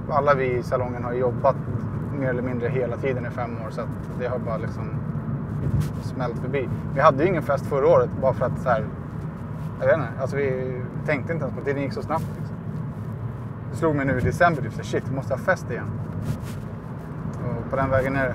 alla vi i salongen har jobbat mer eller mindre hela tiden i 5 år, så att det har bara liksom smält förbi. Vi hade ju ingen fest förra året bara för att så här, jag vet inte, alltså vi tänkte inte ens på att det gick så snabbt liksom. Det slog mig nu i december typ, så shit, vi måste ha fest igen. Och på den vägen är det.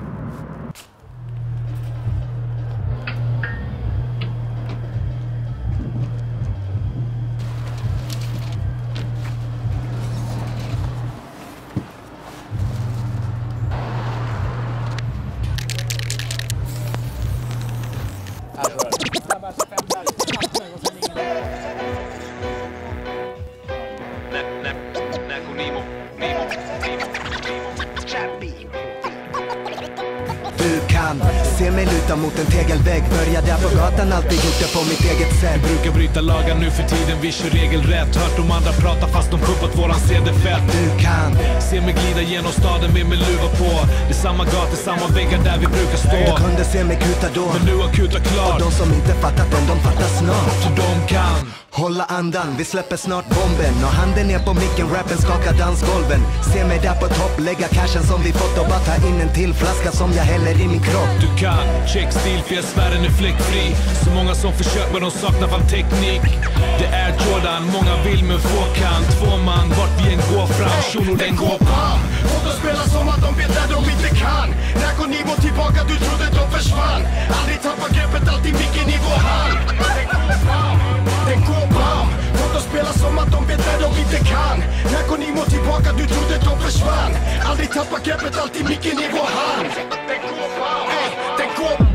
Se mig luta mot en tegelvägg. Börja där på gatan, alltid gjort det på mitt eget sätt. Brukar bryta lagar nu för tiden, vi kör regelrätt. Hört de andra prata fast de pumpat våran CD-fett. Du kan se mig glida genom staden med min luva på. Det är samma gator, samma väggar där vi brukar stå. Du kunde se mig kuta då, men nu har kuta klart. Och de som inte fattat den, de fattar snart. Så de kan hålla andan, vi släpper snart bomben. Och handen ner på micken, rappen skakar dansgolven. Se mig där på topp, lägga cashen som vi fått. Och bara ta in en till flaska som jag häller i min kropp. Du kan, check stil för jag svär den är fläckfri. Så många som försöker men de saknar fan teknik. Det är Jordan, många vill men få kan. 2 man, vart vi än går fram, shuno den går bam. Och de spelar som att de vet där de inte kan. När går Nimo tillbaka, du trodde de försvann. Aldrig tappa greppet, alltid micken i vår hand. Den går bam. Och de spelar som att de vet där de inte kan. När går Nimo tillbaka, du trodde de försvann. Aldrig tappa greppet, alltid micken i vår hand. Den går bam. Den går bam.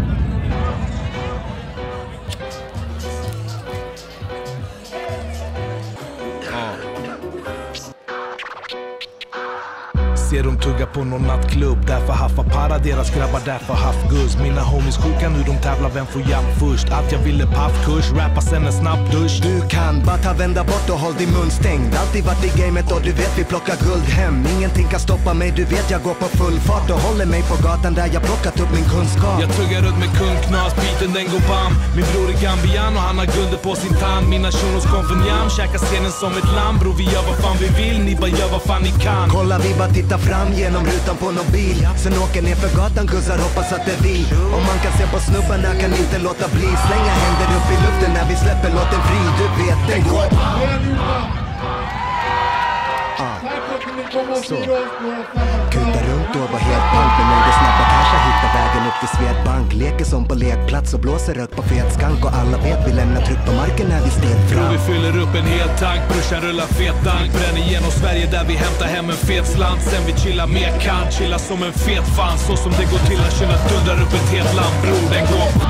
Ser de tugga på någon nattklubb. Därför haffa para, deras grabbar därför haft guzz. Mina homies kokar nu, de tävlar vem får japp först. Allt jag ville paffkurs, rappa sen en snabb dusch. Du kan bara ta vända bort och håll din mun stängd. Alltid varit i gamet och du vet vi plockar guld hem. Ingenting kan stoppa mig, du vet jag går på full fart. Och håller mig på gatan där jag plockat upp min kunskap. Jag tuggar runt med kundknas, biten den går bam. Min bror är gambian och han har guldet på sin tand. Mina shunos kom från jam, käkar scenen som ett lamm. Bro, vi gör vad fan vi vill, ni bara gör vad fan ni kan. Kolla, vi bara tittar fram genom rutan på någon bil. Sen åker ner för gatan, guzzar, hoppas att det är vi. Om man kan se på snubbarna kan inte låta bli. Slänga händer upp i luften när vi släpper låten fri. Du vet, den går. Så kuta runt och var helt pank. Men när det snabba kanske hittar vägen upp till Swedbank. Leker som på lekplats och blåser rök på fet skank. Och alla vet vi lämnar tryck på marken när vi steg fram. Vi fyller upp en hel tank, brorsan rullar fet dank. Bränner igenom Sverige där vi hämtar hem en fet slant. Sen vi chillar med kant, chillar som en fet fan. Så som det går till att kunna dundrar upp ett helt land, bror, den går.